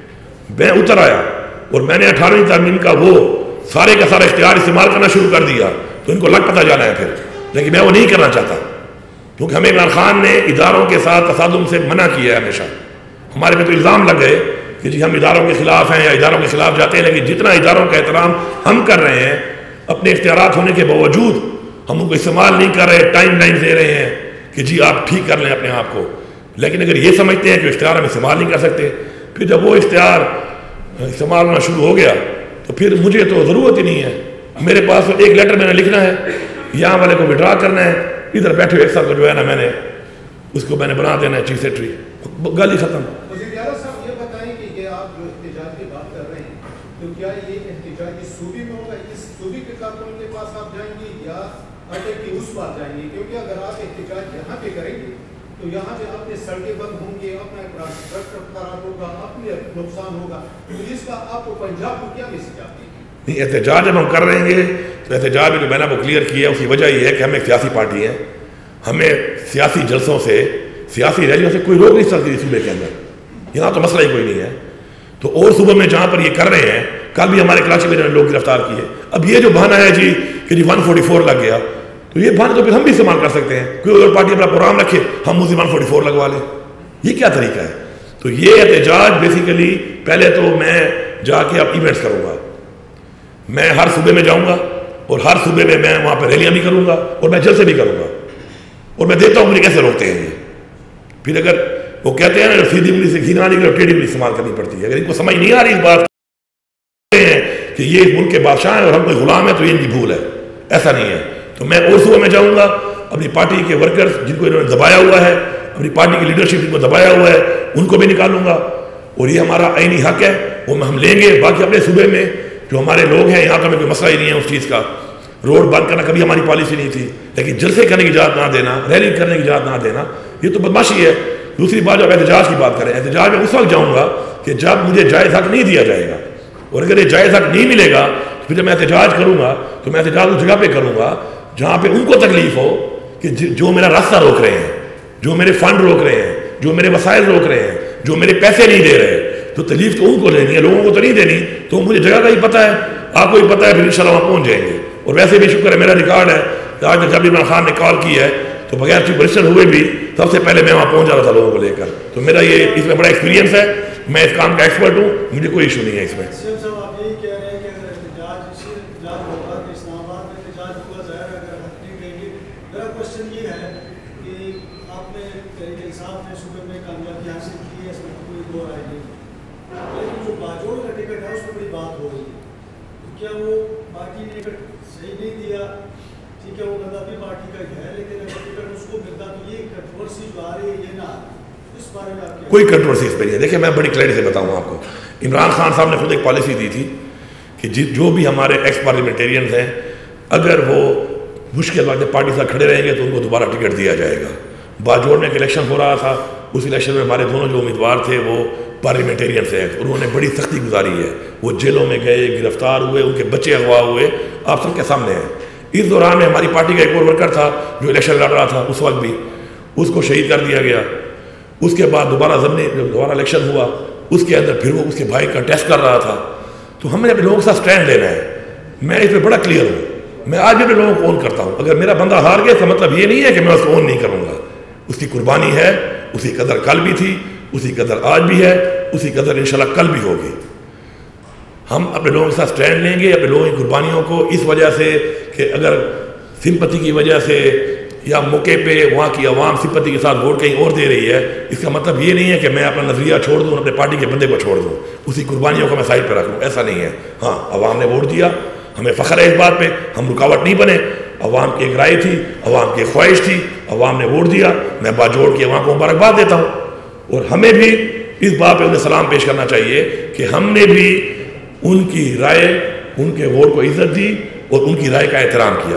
میں اتر آیا اور میں نے 18ویں ترمیم کا وہ سارے کا سارا اختیار استعمال کرنا شروع کر دیا، تو ان کو لگ پتہ جانا ہے پھر۔ لیکن میں وہ نہیں کرنا چاہتا، کیونکہ ہمیں عمران خان نے اداروں کے ساتھ تصادم سے منع کیا ہے ہمیشہ۔ ہمارے میں تو الزام لگ گئے کہ جی ہم اداروں کے خلاف ہیں یا اداروں کے خلاف جاتے ہیں، لیکن جتنا اداروں کا احترام ہم کر رہے ہیں، اپنے اختیارات ہونے کے باوجود ہم ان کو استعمال نہیں کر رہے، ٹائم لائن دے رہے ہیں کہ جی آپ ٹھیک کر لیں اپنے آپ کو۔ لیکن اگر یہ سمجھتے ہیں کہ اختیار ہم استعمال نہیں کر سکتے، پھر جب وہ اختیار استعمال ہونا شروع ہو گیا تو پھر مجھے تو ضرورت ہی نہیں ہے۔ میرے پاس تو ایک لیٹر میں نے لکھنا ہے، یہاں والے کو وڈرا کرنا ہے، ادھر بیٹھے ہوئے ایک کو جو ہے نا میں نے اس کو میں نے بنا دینا ہے چیف سیکرٹری، گل ہی ختم۔ وزیر اعلیٰ صاحب یہ بتائیں کہ یہ آپ جو احتجاج کی بات کر رہے ہیں، تو کیا یہ احتجاج اس صوبے میں ہوگا، اس صوبے کے کارکنوں کے پاس آپ جائیں گے یا اٹک کی اس بات جائیں گے؟ کیونکہ اگر آپ احتجاج یہاں پہ کریں گے تو یہاں پہ اپنے سڑکیں بند ہوں گے، اپنا انفراسٹرکچر خراب ہوگا، اپنے نقصان ہوگا، تو اس کا آپ کو پنجاب کو کیا میسج آتی ہے؟ نہیں، احتجاج جب ہم کر رہے ہیں تو احتجاج میں جو میں نے وہ کلیئر کیا ہے، اس کی وجہ یہ ہے کہ ہم ایک سیاسی پارٹی ہیں، ہمیں سیاسی جلسوں سے سیاسی ریلیوں سے کوئی روک نہیں سکتی صوبے کے اندر، یہاں تو مسئلہ ہی کوئی نہیں ہے۔ تو اور صوبوں میں جہاں پر یہ کر رہے ہیں، کل بھی ہمارے کراچی میں لوگ گرفتار کیے۔ اب یہ جو بہانہ ہے جی کہ جی 144 لگ گیا، تو یہ بہانہ تو پھر ہم بھی استعمال کر سکتے ہیں، کوئی اور پارٹی اپنا پروگرام رکھے ہم اسے 144 لگوا لیں، یہ کیا طریقہ ہے؟ تو یہ احتجاج بیسیکلی پہلے تو میں جا کے اب ایونٹس کروں گا، میں ہر صوبے میں جاؤں گا اور ہر صوبے میں میں وہاں پہ ریلیاں بھی کروں گا اور میں جلسے بھی کروں گا، اور میں دیکھتا ہوں مجھے کیسے روکتے ہیں یہ۔ پھر اگر وہ کہتے ہیں نا سیدھی انگلی سے گھی نہ نکلے، ٹیڑھی انگلی استعمال کرنی پڑتی ہے۔ اگر ان کو سمجھ نہیں آ رہی اس بات کہ یہ اس ملک کے بادشاہ ہیں اور ہم کوئی غلام ہیں، تو یہ ان کی بھول ہے، ایسا نہیں ہے۔ تو میں اور صوبوں میں جاؤں گا، اپنی پارٹی کے ورکرز جن کو انہوں نے دبایا ہوا ہے، اپنی پارٹی کی لیڈرشپ جن کو دبایا ہوا ہے، ان کو بھی نکالوں گا، اور یہ ہمارا عینی حق ہے، وہ ہم لیں گے۔ باقی اپنے صوبے میں جو ہمارے لوگ ہیں، یہاں تو ہمیں کوئی مسئلہ ہی نہیں ہے اس چیز کا، روڈ بند کرنا کبھی ہماری پالیسی نہیں تھی، لیکن جلسے کرنے کی اجازت نہ دینا، ریلی کرنے کی اجازت نہ دینا، یہ تو بدماشی ہے۔ دوسری بات، جب احتجاج کی بات کریں، احتجاج میں اس وقت جاؤں گا کہ جب مجھے جائز حق نہیں دیا جائے گا، اور اگر یہ جائز حق نہیں ملے گا تو پھر جب میں احتجاج کروں گا تو میں احتجاج اس جگہ پہ کروں گا جہاں پہ ان کو تکلیف ہو کہ جو میرا راستہ روک رہے ہیں۔ جو میرے فنڈ روک رہے ہیں, جو میرے وسائل روک رہے ہیں, جو میرے پیسے نہیں دے رہے, تو تکلیف تو ان کو لینی ہے, لوگوں کو تو نہیں دینی. تو مجھے جگہ کا ہی پتہ ہے, آپ کو بھی پتہ ہے, پھر انشاءاللہ وہاں پہنچ جائیں گے. اور ویسے بھی شکر ہے میرا ریکارڈ ہے کہ آج جب عمران خان نے کال کی ہے تو بغیر چیف منسٹر ہوئے بھی سب سے پہلے میں وہاں پہنچ جا رہا تھا لوگوں کو لے کر. تو میرا یہ اس میں بڑا ایکسپیرینس ہے, میں اس کام کا ایکسپرٹ ہوں, مجھے کوئی ایشو نہیں ہے اس میں. کوئی کنٹروورسی اس پہ نہیں ہے. دیکھیں میں بڑی کلیئرٹی سے بتاؤں آپ کو, عمران خان صاحب نے خود ایک پالیسی دی تھی کہ جو بھی ہمارے ایکس پارلیمنٹیرینز ہیں اگر وہ مشکل وقت پارٹی سے کھڑے رہیں گے تو ان کو دوبارہ ٹکٹ دیا جائے گا. باجوڑ میں ایک الیکشن ہو رہا تھا, اس الیکشن میں ہمارے دونوں جو امیدوار تھے وہ پارلیمنٹیرین سے ہیں, انہوں نے بڑی سختی گزاری ہے, وہ جیلوں میں گئے, گرفتار ہوئے, ان کے بچے اغوا ہوئے, آپ سب کے سامنے ہیں. اس دوران میں ہماری پارٹی کا ایک اور ورکر تھا جو الیکشن لڑ رہا تھا, اس وقت بھی اس کو شہید کر دیا گیا. اس کے بعد دوبارہ الیکشن ہوا, اس کے اندر پھر وہ اس کے بھائی کا ٹیسٹ کر رہا تھا. تو ہم نے اپنے لوگوں کے ساتھ سٹینڈ لینا ہے. میں اس پہ بڑا کلیئر ہوں, میں آج بھی اپنے لوگوں کو اون کرتا ہوں. اگر میرا بندہ ہار گیا تو مطلب یہ نہیں ہے کہ میں اس کو اون نہیں کروں گا. اس کی قربانی ہے, اسی قدر کل بھی تھی, اسی قدر آج بھی ہے, اسی قدر انشاءاللہ کل بھی ہوگی. ہم اپنے لوگوں کے ساتھ سٹینڈ لیں گے, اپنے لوگوں کی قربانیوں کو اس وجہ سے کہ اگر سمپتی کی وجہ سے یا موقع پہ وہاں کی عوام سمپتی کے ساتھ ووٹ کہیں اور دے رہی ہے, اس کا مطلب یہ نہیں ہے کہ میں اپنا نظریہ چھوڑ دوں, اپنے پارٹی کے بندے کو چھوڑ دوں, اسی قربانیوں کو میں سائڈ پہ رکھوں. ایسا نہیں ہے. ہاں عوام نے ووٹ دیا, ہمیں فخر ہے اس بات پہ, ہم رکاوٹ نہیں بنے. عوام کی ایک رائے تھی, عوام کی ایک خواہش تھی, عوام نے ووٹ دیا. میں باجوڑ کی عوام کو مبارکباد دیتا ہوں, اور ہمیں بھی اس بات پہ انہیں سلام پیش کرنا چاہیے کہ ہم نے بھی ان کی رائے, ان کے ووٹ کو عزت دی اور ان کی رائے کا احترام کیا.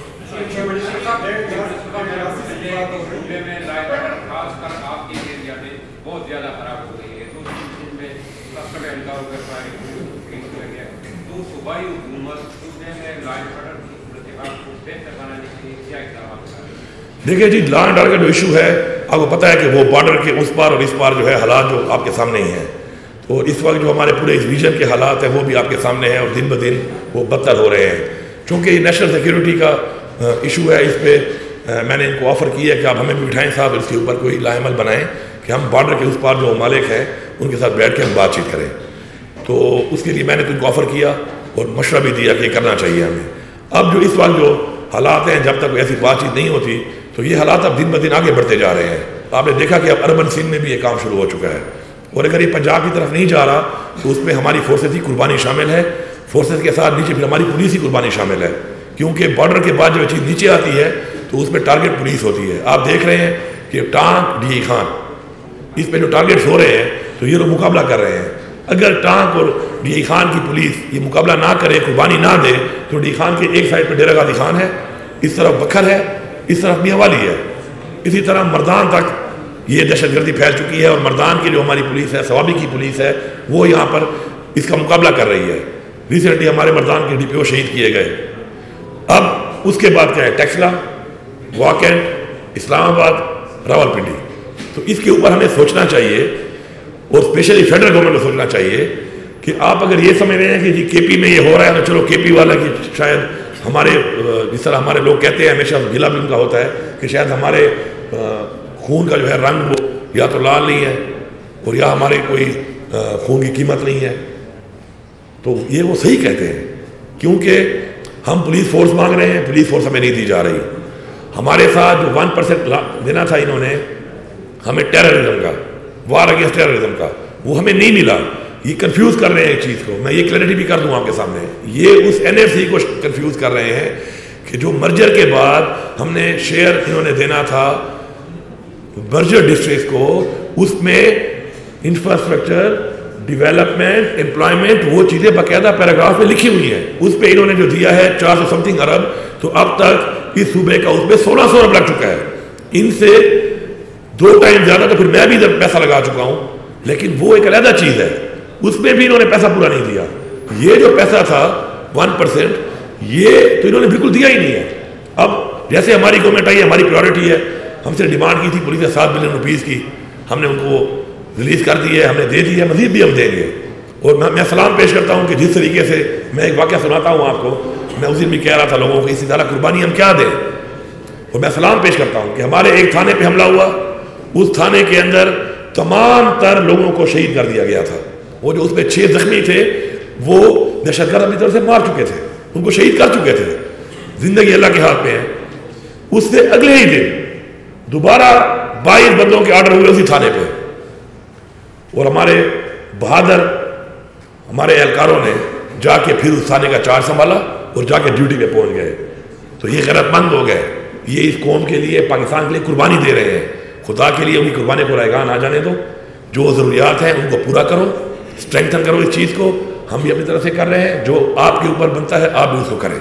دیکھیں جی, لا اینڈ آرڈر کا جو ایشو ہے آپ کو پتہ ہے کہ وہ بارڈر کے اس پار اور اس پار جو ہے حالات جو آپ کے سامنے ہی ہیں. تو اس وقت جو ہمارے پورے اس ریجن کے حالات ہیں وہ بھی آپ کے سامنے ہیں, اور دن بدن وہ بدتر ہو رہے ہیں. چونکہ یہ نیشنل سیکیورٹی کا ایشو ہے, اس پہ میں نے ان کو آفر کیا کہ آپ ہمیں بھی بٹھائیں صاحب, اس کے اوپر کوئی لاہ عمل بنائیں کہ ہم بارڈر کے اس پار جو ممالک ہیں ان کے ساتھ بیٹھ کے ہم بات چیت کریں. تو اس کے لیے میں نے تو ان کو آفر کیا اور مشورہ بھی دیا کہ یہ کرنا چاہیے ہمیں. اب جو اس وقت جو حالات ہیں, جب تک ایسی بات چیت نہیں ہوتی تو یہ حالات اب دن بدن آگے بڑھتے جا رہے ہیں. آپ نے دیکھا کہ اب اربن سندھ میں بھی یہ کام شروع ہو چکا ہے, اور اگر یہ پنجاب کی طرف نہیں جا رہا تو اس میں ہماری فورسز کی قربانی شامل ہے. فورسز کے ساتھ نیچے پھر ہماری پولیس کی قربانی شامل ہے, کیونکہ بارڈر کے بعد جب چیز نیچے آتی ہے تو اس میں ٹارگٹ پولیس ہوتی ہے. آپ دیکھ رہے ہیں کہ ٹانک ڈی خان, اس پہ جو ٹارگٹس ہو رہے ہیں تو یہ لوگ مقابلہ کر رہے ہیں. اگر ٹانک اور ڈی خان کی پولیس یہ مقابلہ نہ کرے, قربانی نہ دے, تو ڈی خان کے ایک سائڈ پہ ڈیرہ غازی خان ہے, اس طرف بکھر ہے, اس طرف میاں والی ہے. اسی طرح مردان تک یہ دہشت گردی پھیل چکی ہے, اور مردان کی جو ہماری پولیس ہے, سوابی کی پولیس ہے, وہ یہاں پر اس کا مقابلہ کر رہی ہے. ریسنٹلی ہمارے مردان کے ڈی پی او شہید کیے گئے. اب اس کے بعد کیا ہے, ٹیکسلا, واکنڈ, اسلام آباد, راول پنڈی. تو اس کے اوپر ہمیں سوچنا چاہیے, اور اسپیشلی فیڈرل گورنمنٹ کو سوچنا چاہیے کہ آپ اگر یہ سمجھ رہے ہیں کہ جی کے پی میں یہ ہو رہا ہے تو چلو کے پی والا کی شاید ہمارے, جس طرح ہمارے لوگ کہتے ہیں ہمیشہ گلا بھی ان کا ہوتا ہے کہ شاید ہمارے خون کا جو ہے رنگ وہ یا تو لال نہیں ہے اور یا ہمارے کوئی خون کی قیمت نہیں ہے. تو یہ وہ صحیح کہتے ہیں, کیونکہ ہم پولیس فورس مانگ رہے ہیں, پولیس فورس ہمیں نہیں دی جا رہی. ہمارے ساتھ جو 1% دینا تھا انہوں نے ہمیں ٹیررزم کا, وار اگینسٹ ٹیررزم کا, وہ ہمیں نہیں ملا. یہ کنفیوز کر رہے ہیں ایک چیز کو, میں یہ کلیئرٹی بھی کر دوں آپ کے سامنے. یہ اس این ایف سی کو کنفیوز کر رہے ہیں کہ جو مرجر کے بعد ہم نے شیئر انہوں نے دینا تھا مرجر ڈسٹرکٹس کو, اس میں انفراسٹرکچر, ڈیولپمنٹ, امپلائمنٹ, وہ چیزیں باقاعدہ پیراگراف میں لکھی ہوئی ہیں. اس پہ انہوں نے جو دیا ہے 400 سمتنگ ارب, تو اب تک اس صوبے کا اس میں 1600 ارب لگ چکا ہے. ان سے 2 ٹائم زیادہ تو پھر میں بھی پیسہ لگا چکا ہوں, لیکن وہ ایک علیحدہ چیز ہے, اس میں بھی انہوں نے پیسہ پورا نہیں دیا. یہ جو پیسہ تھا 1%, یہ تو انہوں نے بالکل دیا ہی نہیں ہے. اب جیسے ہماری گورنمنٹ آئی, ہماری پریورٹی ہے ہم سے ڈیمانڈ کی تھی پولیس نے 7 بلین روپیز کی, ہم نے ان کو ریلیز کر دی ہے, ہم نے دے دی ہے, مزید بھی ہم دیں گے. اور میں سلام پیش کرتا ہوں کہ جس طریقے سے میں ایک واقعہ سناتا ہوں آپ کو, میں اس دن بھی کہہ رہا تھا لوگوں کو اسی طرح قربانی ہم کیا دیں, اور میں سلام پیش کرتا ہوں کہ ہمارے ایک تھانے پہ حملہ ہوا, اس تھانے کے اندر تمام تر لوگوں کو شہید کر دیا گیا تھا. وہ جو اس میں 6 زخمی تھے وہ دہشت گرد اپنی طرف سے مار چکے تھے, ان کو شہید کر چکے تھے, زندگی اللہ کے ہاتھ میں ہے. اس سے اگلے ہی دن دوبارہ 22 بندوں کے آرڈر ہوئے اسی تھانے پہ, اور ہمارے بہادر ہمارے اہلکاروں نے جا کے پھر اس تھانے کا چارج سنبھالا اور جا کے ڈیوٹی پہ پہنچ گئے. تو یہ غیرت مند ہو گئے, یہ اس قوم کے لیے, پاکستان کے لیے قربانی دے رہے ہیں. خدا کے لیے ان کی قربانی کو رائگاں نہ جانے دو, جو ضروریات ہیں ان کو پورا کرو, اسٹرینتھن کرو اس چیز کو. ہم بھی اپنی طرف سے کر رہے ہیں, جو آپ کے اوپر بنتا ہے آپ بھی اس کو کریں.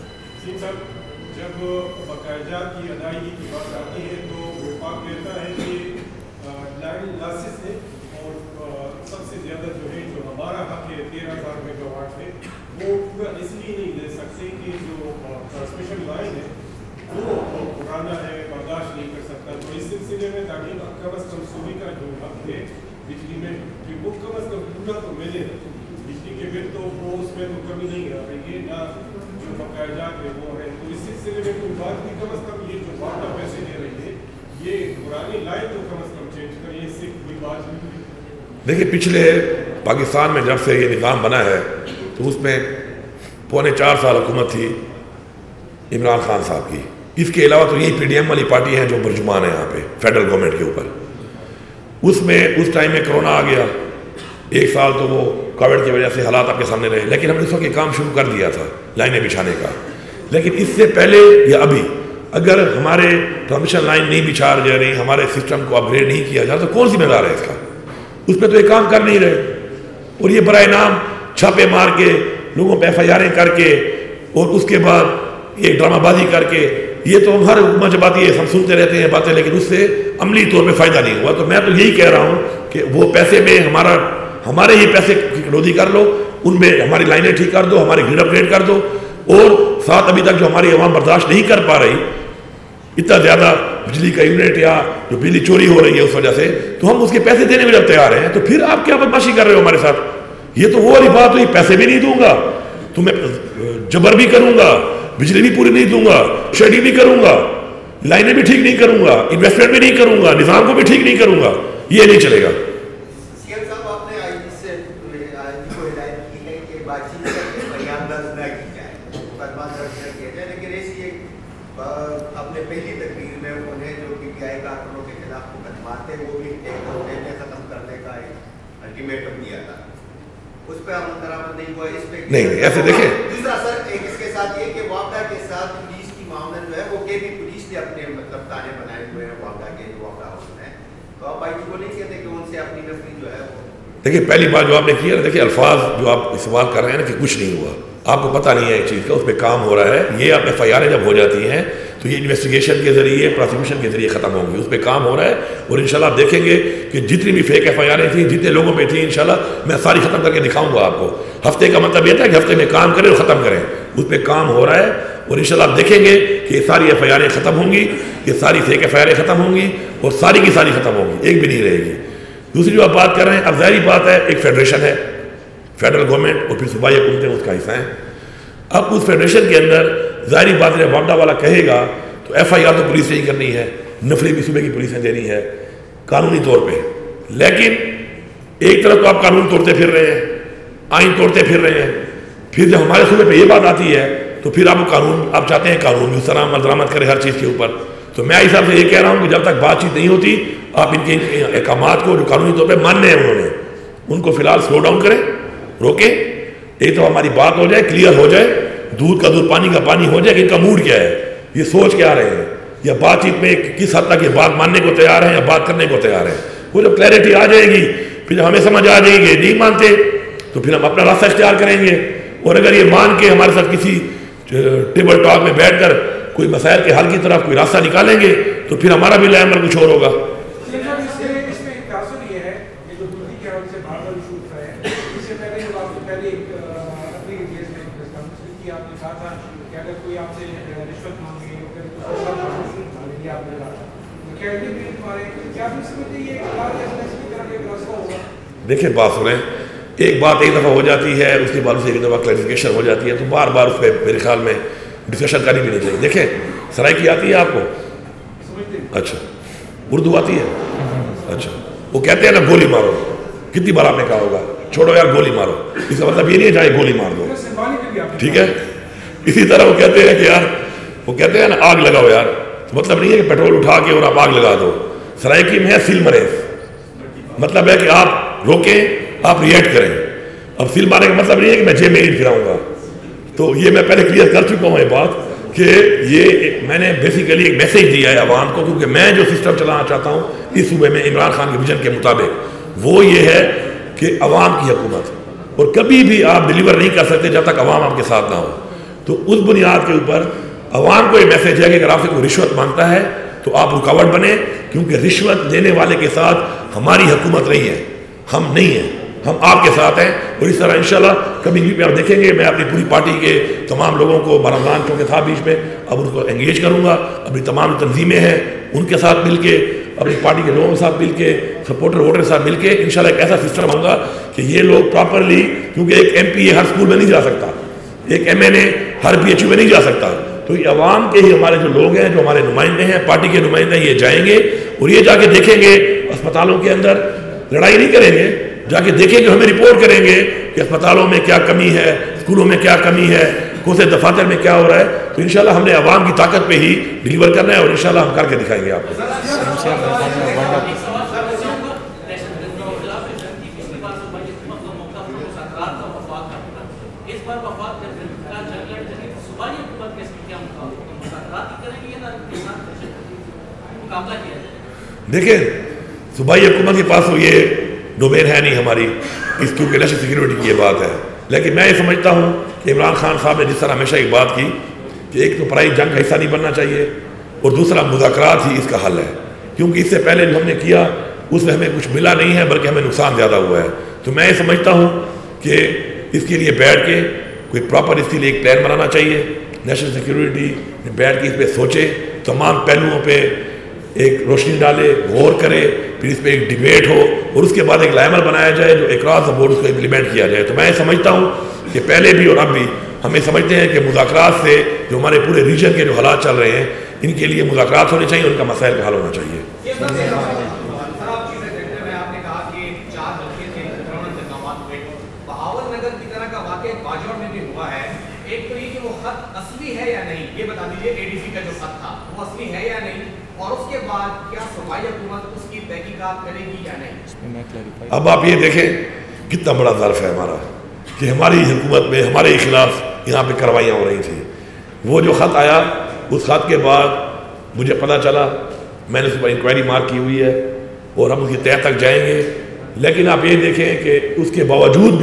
جب باقاعدہ کی ادائیگی کی بات آتی ہے تو وفاق کہتا ہے کہ لائن لاسز ہے, اور سب سے زیادہ جو ہے جو ہمارا حق ہے 13,000 میگا واٹ ہے وہ پورا اس لیے نہیں دے سکتے کہ جو ٹرانسمیشن لائن ہے وہ پرانا ہے, برداشت نہیں کر سکتا. تو اس سلسلے میں تاکہ کم از کم صوبے کا جو حق ہے بجلی میں کہ وہ کم از کم پورا تو ملے, بجلی کے بل تو وہ اس میں تو کمی نہیں آ رہی ہے, نہ جو باقاعدات ہے وہ ہے. تو اس سلسلے میں کوئی بات بھی کم از کم یہ جو واٹا پیسے دے رہی ہے یہ پرانی لائن تو کم از کم چینج کریے, اس سے کوئی بات نہیں. دیکھیے پچھلے پاکستان میں جب سے یہ نظام بنا ہے تو اس میں 4.25 سال حکومت تھی عمران خان صاحب کی. اس کے علاوہ تو یہی پی ڈی ایم والی پارٹی ہیں جو برجمان ہے یہاں پہ فیڈرل گورنمنٹ کے اوپر. اس ٹائم میں کرونا آ گیا, 1 سال تو وہ کووڈ کی وجہ سے حالات آپ کے سامنے رہے, لیکن ہم نے اس وقت یہ کام شروع کر دیا تھا لائنیں بچھانے کا. لیکن اس سے پہلے یا ابھی اگر ہمارے ٹرانسمیشن لائن نہیں بچھا جا رہی, ہمارے سسٹم کو اپ گریڈ نہیں کیا جا, تو کون ذمہ دار ہے اس کا؟ اس پہ تو یہ کام کر نہیں رہے, اور یہ برائے نام چھاپے مار کے لوگوں پہ FIR کر کے اور اس کے بعد یہ ڈرامہ بازی کر کے, یہ تو ہم ہر حکومت جب آتی ہے ہم سنتے رہتے ہیں باتیں, لیکن اس سے عملی طور پہ فائدہ نہیں ہوا. تو میں تو یہی کہہ رہا ہوں کہ وہ پیسے میں ہمارے ہی پیسے کی کٹوتی کر لو, ان میں ہماری لائنیں ٹھیک کر دو, ہماری گریڈ اپ گریڈ کر دو, اور ساتھ ابھی تک جو ہماری عوام برداشت نہیں کر پا رہی اتنا زیادہ بجلی کا یونٹ یا جو بجلی چوری ہو رہی ہے اس وجہ سے, تو ہم اس کے پیسے دینے میں جب تیار ہیں, تو پھر آپ کیا بدماشی کر رہے ہو ہمارے ساتھ؟ یہ تو وہ والی بات ہوئی, پیسے بھی نہیں دوں گا تو میں جبر بھی کروں گا, بجلی بھی پوری نہیں دوں گا, شیڈنگ بھی کروں گا, لائنیں بھی ٹھیک نہیں کروں گا, انویسٹمنٹ بھی نہیں کروں گا, نظام کو بھی ٹھیک نہیں کروں گا, یہ نہیں چلے گا. اپنے پہلی تقریر میں انہیں جو PTI کارکنوں کے خلاف مقدمات تھے وہ بھی 1 ہفتے میں ختم کرنے کا ایک الٹیمیٹم دیا تھا, اس پہ عمل درآمد نہیں ہوا. اس پہ نہیں ایسے دیکھیں. دوسرا سر ایک اس کے ساتھ یہ کہ واپڈا کے ساتھ پولیس کی معاملہ جو ہے وہ کہ بھی پولیس نے اپنے مطلب تانے بنائے ہوئے ہیں واپڈا کے جو واپڈا ہاؤس میں, تو آپ آئی جی کو نہیں کہتے کہ ان سے اپنی نفری جو ہے وہ. دیکھیے پہلی بات جو آپ نے کیا, دیکھیے الفاظ جو آپ استعمال کر رہے ہیں نا کہ کچھ نہیں ہوا, آپ کو پتہ نہیں ہے ایک چیز کا, اس پہ کام ہو رہا ہے. یہ آپ FIR جب ہو جاتی ہیں تو یہ انویسٹیگیشن کے ذریعے پروسیکیوشن کے ذریعے ختم ہوگی, اس پہ کام ہو رہا ہے. اور انشاءاللہ آپ دیکھیں گے کہ جتنی بھی فیک FIR تھیں, جتنے لوگوں پہ تھیں, انشاءاللہ میں ساری ختم کر کے دکھاؤں گا آپ کو. ہفتے کا مطلب یہ تھا کہ ہفتے میں کام کریں اور ختم کریں, اس پہ کام ہو رہا ہے. اور انشاءاللہ آپ دیکھیں گے کہ یہ ساری FIR ختم ہوں گی, یہ ساری فیک FIR ختم ہوں گی, اور ساری کی ساری ختم ہوں گی, ایک بھی نہیں رہے گی. دوسری جو آپ بات کر رہے ہیں, اب ظاہری بات ہے ایک فیڈریشن ہے, فیڈرل گورنمنٹ اور پھر صوبائی حکومتیں اس کا حصہ ہیں. اب اس فیڈریشن کے اندر ظاہری بات ہے واپڈا والا کہے گا تو FIR تو پولیس نے ہی کرنی ہے, نفری بھی صوبے کی پولیس نے دینی ہے قانونی طور پہ. لیکن ایک طرف تو آپ قانون توڑتے پھر رہے ہیں, آئین توڑتے پھر رہے ہیں, پھر جب ہمارے صوبے پہ یہ بات آتی ہے تو پھر آپ قانون, آپ چاہتے ہیں قانون اس طرح عمل درآمد کرے ہر چیز کے اوپر. تو میں حساب سے یہ کہہ رہا ہوں کہ جب تک بات چیت نہیں ہوتی, آپ ان کے احکامات کو جو قانونی طور پہ ماننے ہیں انہوں نے, ان کو فی الحال سلو ڈاؤن کریں, روکیں. ایک تو ہماری بات ہو جائے, کلیئر ہو جائے, دودھ کا دودھ پانی کا پانی ہو جائے کہ ان کا موڈ کیا ہے, یہ سوچ کیا رہے ہیں, یا بات چیت میں کس حد تک یہ بات ماننے کو تیار ہیں یا بات کرنے کو تیار ہیں. وہ جب کلیئرٹی آ جائے گی پھر جب ہمیں سمجھ آ جائے گی نہیں مانتے تو پھر ہم اپنا راستہ اختیار کریں گے. اور اگر یہ مان کے ہمارے ساتھ کسی ٹیبل ٹاک میں بیٹھ کر کوئی مسائل کے حل کی طرف کوئی راستہ نکالیں گے تو پھر ہمارا بھی عمل کچھ اور ہوگا. دیکھیں بات سنیں، ایک بات ایک دفعہ ہو جاتی ہے، اس کے بعد اسے ایک دفعہ کلیریفیکیشن ہو جاتی ہے، تو بار بار اس پہ میرے خیال میں ڈسکشن کرنی بھی نہیں چاہیے. دیکھیں سرائکی آتی ہے آپ کو؟ اچھا اردو آتی ہے؟ اچھا وہ کہتے ہیں نا گولی مارو، کتنی بار آپ نے کہا ہوگا چھوڑو یار گولی مارو، اس کا مطلب یہ نہیں ہے جائے گولی مار دو، ٹھیک ہے. اسی طرح وہ کہتے ہیں کہ یار، وہ کہتے ہیں نا آگ لگاؤ یار، مطلب نہیں ہے کہ پیٹرول اٹھا کے اور آپ آگ لگا دو. سرائکی میں ہے سیل مریض، مطلب ہے کہ آپ روکیں، آپ ریئیکٹ کریں. اب سیل مارنے کا مطلب نہیں ہے کہ میں جیب میں اینٹ گراؤں گا. تو یہ میں پہلے کلیئر کر چکا ہوں یہ بات کہ یہ میں نے بیسیکلی ایک میسیج دیا ہے عوام کو، کیونکہ میں جو سسٹم چلانا چاہتا ہوں اس صوبے میں عمران خان کے ویژن کے مطابق وہ یہ ہے کہ عوام کی حکومت، اور کبھی بھی آپ ڈیلیور نہیں کر سکتے جب تک عوام آپ کے ساتھ نہ ہو. تو اس بنیاد کے اوپر عوام کو یہ میسیج ہے کہ اگر آپ سے کوئی رشوت مانگتا ہے تو آپ رکاوٹ بنے، کیونکہ رشوت لینے والے کے ساتھ ہماری حکومت نہیں ہے، ہم نہیں ہیں، ہم آپ کے ساتھ ہیں. اور اس طرح انشاءاللہ کبھی بھی آپ دیکھیں گے میں اپنی پوری پارٹی کے تمام لوگوں کو، رمضان چونکہ تھا بیچ میں، اب ان کو انگیج کروں گا. اپنی تمام تنظیمیں ہیں ان کے ساتھ مل کے، اپنی پارٹی کے لوگوں کے ساتھ مل کے، سپورٹر ووٹر کے ساتھ مل کے انشاءاللہ ایک ایسا سسٹم ہوگا کہ یہ لوگ پراپرلی، کیونکہ ایک ایم پی ہر اسکول میں نہیں جا سکتا، ایک ایم این اے ہر پی ایچ یو میں نہیں جا سکتا. تو یہ عوام کے ہی ہمارے جو لوگ ہیں، جو ہمارے نمائندے ہیں، پارٹی کے نمائندے ہیں، یہ جائیں گے اور یہ جا کے دیکھیں گے اسپتالوں کے اندر. لڑائی نہیں کریں گے، جا کے دیکھیں گے، ہمیں رپورٹ کریں گے کہ اسپتالوں میں کیا کمی ہے، اسکولوں میں کیا کمی ہے، کون سے دفاتر میں کیا ہو رہا ہے. تو انشاءاللہ ہم نے عوام کی طاقت پہ ہی ڈیلیور کرنا ہے اور انشاءاللہ ہم کر کے دکھائیں گے آپ کو. دیکھیں صوبائی حکومت کے پاس تو یہ ڈومین ہے نہیں ہماری، اس کیونکہ نیشنل سیکیورٹی کی یہ بات ہے. لیکن میں یہ سمجھتا ہوں کہ عمران خان صاحب نے جس طرح ہمیشہ ایک بات کی کہ ایک تو پرائی جنگ کا حصہ نہیں بننا چاہیے، اور دوسرا مذاکرات ہی اس کا حل ہے. کیونکہ اس سے پہلے جو ہم نے کیا اس میں ہمیں کچھ ملا نہیں ہے، بلکہ ہمیں نقصان زیادہ ہوا ہے. تو میں یہ سمجھتا ہوں کہ اس کے لیے بیٹھ کے کوئی پراپر اس کے لیے ایک پلان بنانا چاہیے. نیشنل سیکیورٹی بیٹھ کے اس پہ سوچے، تمام پہلوؤں پہ ایک روشنی ڈالے، غور کرے، پھر اس پہ ایک ڈیبیٹ ہو اور اس کے بعد ایک لائمر بنایا جائے جو اکراس بورڈ اس کو امپلیمنٹ کیا جائے. تو میں سمجھتا ہوں کہ پہلے بھی اور اب بھی ہمیں سمجھتے ہیں کہ مذاکرات سے جو ہمارے پورے ریجن کے جو حالات چل رہے ہیں ان کے لیے مذاکرات ہونے چاہیے، ان کا مسائل کا حل ہونا چاہیے. ایک تو یہ کہ وہ خط اصلی ہے یا نہیں، یہ بتا دیجیے اے ڈی سی کا جو خط تھا وہ اصلی ہے یا نہیں، اور اس کے بعد کیا صوبائی حکومت اس کی تحقیقات کرے گی یا نہیں. اب آپ یہ دیکھیں کتنا بڑا ظرف ہے ہمارا کہ ہماری حکومت میں ہمارے خلاف یہاں پہ کاروائیاں ہو رہی تھیں. وہ جو خط آیا اس خط کے بعد مجھے پتہ چلا، میں نے اس پر انکوائری مارک کی ہوئی ہے اور ہم اس کی تہہ تک جائیں گے. لیکن آپ یہ دیکھیں کہ اس کے باوجود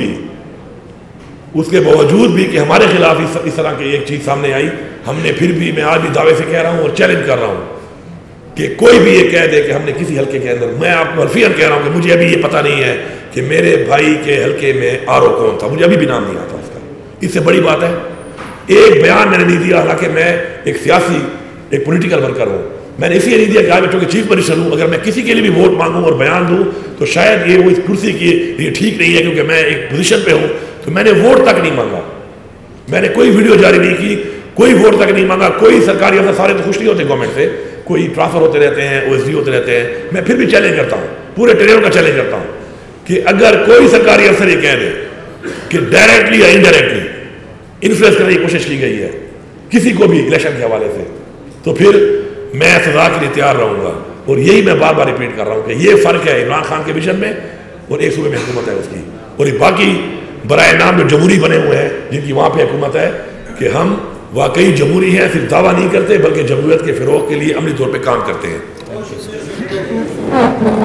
بھی کہ ہمارے خلاف اس طرح کی ایک چیز سامنے آئی، ہم نے پھر بھی، میں آج بھی دعوے سے کہہ رہا ہوں اور چیلنج کر رہا ہوں کہ کوئی بھی یہ کہہ دے کہ ہم نے کسی حلقے کے اندر، میں آپ کو حلفیاً کہہ رہا ہوں کہ مجھے ابھی یہ پتہ نہیں ہے کہ میرے بھائی کے حلقے میں آر او کون تھا، مجھے ابھی بھی نام نہیں آتا اس کا. اس سے بڑی بات ہے ایک بیان میں نے نہیں دیا، حالانکہ میں ایک سیاسی، ایک پولیٹیکل ورکر ہوں. میں نے اس لیے نہیں دیا کہ آج میں چونکہ چیف منسٹر ہوں، اگر میں کسی کے لیے بھی ووٹ مانگوں اور بیان دوں تو شاید یہ وہ اس کرسی کی یہ ٹھیک نہیں ہے، کیونکہ میں ایک پوزیشن پہ ہوں. تو میں نے ووٹ تک نہیں مانگا، میں نے کوئی ویڈیو جاری نہیں کی، کوئی ووٹ تک نہیں مانگا. کوئی سرکاری افسر، سارے تو خوش نہیں ہوتے گورنمنٹ سے، کوئی ٹرانسفر ہوتے رہتے ہیں، او ایس ڈی ہوتے رہتے ہیں. میں پھر بھی چیلنج کرتا ہوں، پورے ٹرینر کا چیلنج کرتا ہوں کہ اگر کوئی سرکاری افسر یہ کہہ دے کہ ڈائریکٹلی یا انڈائریکٹلی انفلوئنس کرنے کی کوشش کی گئی ہے کسی کو بھی الیکشن کے حوالے سے، تو پھر میں سزا کے لیے تیار رہوں گا. اور یہی میں بار بار ریپیٹ کر رہا ہوں کہ یہ فرق ہے عمران خان کے ویژن میں اور ایک صوبے میں حکومت ہے اس کی، اور یہ باقی برائے نام جو جمہوری بنے ہوئے ہیں جن کی وہاں پہ حکومت ہے، کہ ہم واقعی جمہوری ہیں، صرف دعویٰ نہیں کرتے بلکہ جمہوریت کے فروغ کے لیے عملی طور پہ کام کرتے ہیں.